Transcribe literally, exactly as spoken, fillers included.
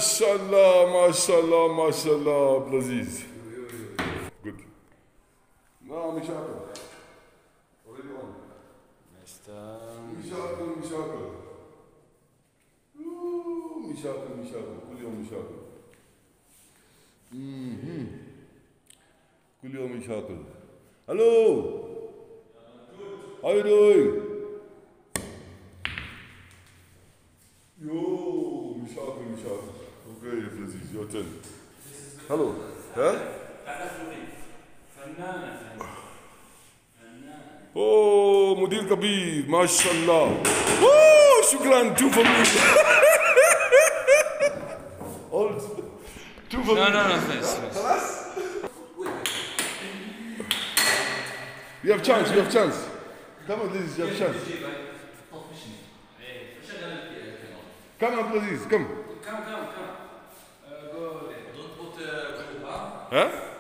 MashaAllah, MashaAllah, MashaAllah, Abdulaziz. Good. No, Mishakal. Already on. Mishakal, Mishakal. Ooh, Mishakal, Mishakal. كل يوم مشاكل. Mm-hmm. كل يوم مشاكل. Hello. How you doing? Yo, Mishakal, Mishakal. Okay, Abdulaziz, your turn. Hello. Huh? Oh, مدير كبير ما شاء الله. Oh, شكرا. Two for me. All two for me. No, no, no, thanks. خلاص. You have chance. You have chance. Come on, Abdulaziz. You have chance. Come on, Abdulaziz. Come. Come, come, come. Uh, go there. Don't put uh, Huh?